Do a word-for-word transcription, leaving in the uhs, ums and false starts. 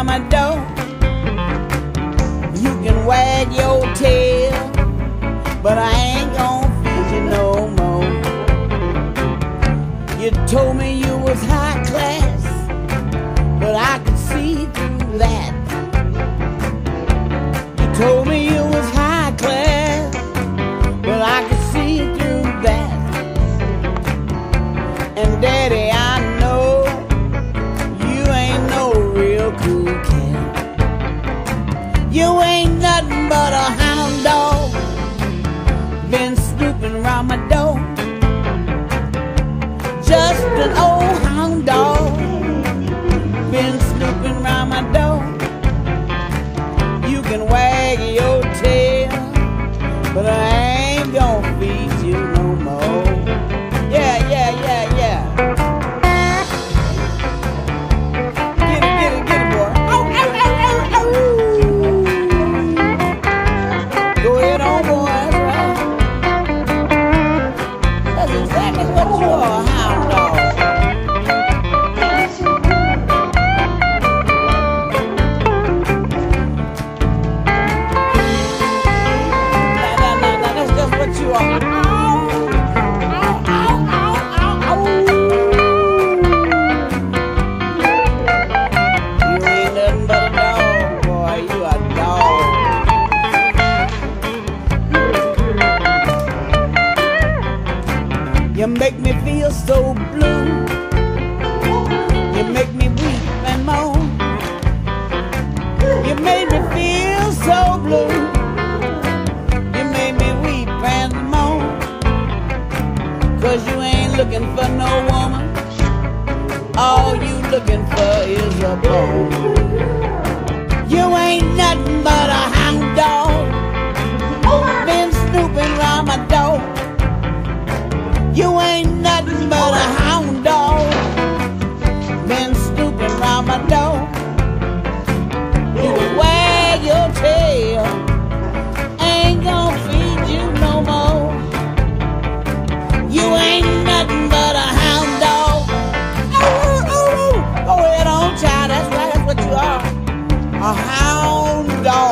round my door. You can wag your tail, but I ain't gonna feed you no more. You told me you was high class, but I could see through that. You told me you was high class, but I could see through that. And Daddy, I know you ain't no real cool cat. You ain't nothing but a hound dog, been snooping around my door. Just an old hound dog, been snooping around my door. You can wag your tail, but I ain't gonna feed you no more. Yeah, yeah, yeah, yeah. Get it, get it, get it, boy. Oh, oh, oh, oh, oh. Go ahead on, boy. That's right. That's exactly what you are, a hound dog. Nah, nah, nah, nah. That's just what you are. You make me feel so blue. You make me weep and moan. You made me feel so blue. You made me weep and moan. Cause you ain't looking for no woman. All you looking for is a bone. You ain't nothing but a hound dog, been snooping around my door. You ain't nothing but a hound dog, been snooping around my door. You can wag your tail, ain't gonna feed you no more. You ain't nothing but a hound dog. Oh, oh, oh. Go ahead on, child, that's right, that's what you are, a hound dog.